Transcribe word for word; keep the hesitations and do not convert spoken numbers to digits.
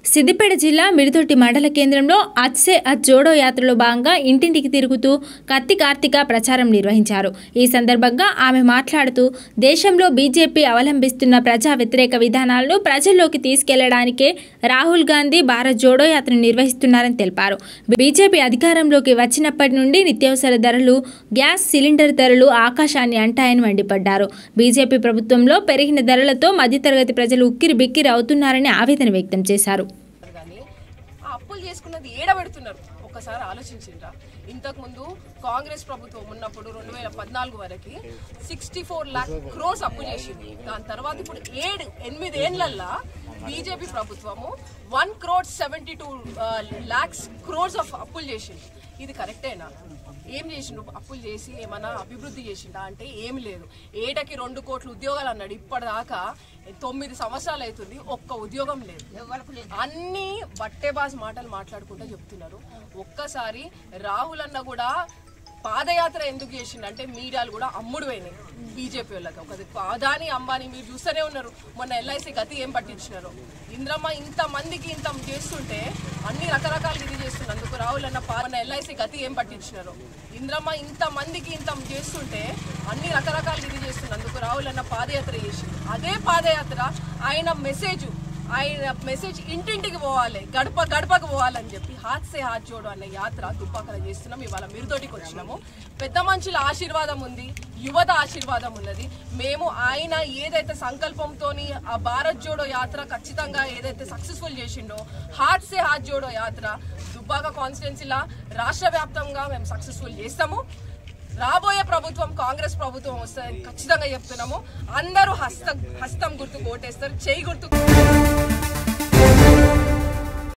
సిద్దిపేట జిల్లా మిరుదొట్టి మండల కేంద్రంలో అజ్ సే అజ్ జోడో యాత్రలో భాగంగా ఇంటింటికి తిరుగుతూ కత్తి కార్తిక ప్రచారం నిర్వహించారు। ఈ సందర్భంగా ఆమె మాట్లాడుతూ దేశంలో బీజేపీ అవలంబిస్తున్న ప్రజా వ్యతిరేక విధానాలను ప్రజల్లోకి తీసుకెళ్లడానికే రాహుల్ గాంధీ భారత్ జోడో యాత్ర నిర్వహిస్తున్నారని తెలిపారు। బీజేపీ అధికారంలోకి వచ్చినప్పటి నుండి నిత్యావసర ధరలు, గ్యాస్ సిలిండర్ ధరలు ఆకాశాన్ని అంటాయని మండిపడ్డారు। బీజేపీ ప్రభుత్వంలో పెరిగిన ధరలతో మధ్యతరగతి ప్రజలు ఉక్కిరి బిక్కిరి అవుతున్నారని ఆవేదన వ్యక్తం చేశారు। అప్పులు చేసుకున్నది ఏడబెడుతున్నారు ఒక్కసారి ఆలోచించిండ్రా। ఇంతకు ముందు కాంగ్రెస్ ప్రభుత్వం ఉన్నప్పుడు రెండు వేల పద్నాలుగు వరకు సిక్స్టీ ఫోర్ లాక్ క్రోర్స్ అప్పు చేసింది। దాని తర్వాత ఇప్పుడు ఏడు ఎనిమిది ఏళ్లల్లా బీజేపీ ప్రభుత్వము one crore seventy two lakhs crores of అప్పులు చేసింది। ఇది కరెక్టేనా? ఏం చేసిండు? అప్పులు చేసి ఏమన్నా అభివృద్ధి చేసిండా అంటే ఏమి లేదు। ఏటకి రెండు కోట్ల ఉద్యోగాలు అన్నాడు, ఇప్పటిదాకా తొమ్మిది సంవత్సరాలు అవుతుంది, ఒక్క ఉద్యోగం లేదు। అన్ని బట్టేబాజ్ మాటలు మాట్లాడుకుంటూ చెప్తున్నారు। ఒక్కసారి రాహుల్ అన్న కూడా పాదయాత్ర ఎందుకు చేసిండంటే మీడియాలు కూడా అమ్ముడు పోయినాయి బీజేపీ వాళ్ళకి। ఒక అదాని అంబానీ మీరు చూస్తూనే ఉన్నారు, మొన్న ఎల్ఐసి గతి ఏం పట్టించినారు। ఇంద్రమ్మ ఇంత మందికి ఇంత చేస్తుంటే అన్ని రకరకాలుగా ఇది చేస్తున్నందుకు రాహుల్ అన్న మొన్న ఎల్ఐసి గతి ఏం పట్టించినారు। ఇంద్రమ్మ ఇంత మందికి ఇంత చేస్తుంటే అన్ని రకరకాలుగా ఇది చేస్తున్నందుకు రాహుల్ అన్న పాదయాత్ర చేసింది। అదే పాదయాత్ర ఆయన మెసేజ్ ఆయన మెసేజ్ ఇంటింటికి పోవాలి, గడప గడపకు పోవాలని చెప్పి హాత్ సే హాత్ జోడో అనే యాత్ర దుబ్బాకలో చేస్తున్నాం। ఇవాళ మిరుదొట్టికి వచ్చినాము। పెద్ద మనుషుల ఆశీర్వాదం ఉంది, యువత ఆశీర్వాదం ఉన్నది। మేము ఆయన ఏదైతే సంకల్పంతో ఆ భారత్ జోడో యాత్ర ఖచ్చితంగా ఏదైతే సక్సెస్ఫుల్ చేసిండో హాత్ సే హాత్ జోడో యాత్ర దుబ్బాక కాన్స్టిట్యున్సీలా రాష్ట్ర వ్యాప్తంగా మేము సక్సెస్ఫుల్ చేస్తాము। రాబోయే ప్రభుత్వం కాంగ్రెస్ ప్రభుత్వం వస్తుందని ఖచ్చితంగా చెప్తున్నాము। అందరూ హస్తం హస్తం గుర్తుకు ఓటేస్తారు, చేయి గుర్తుకు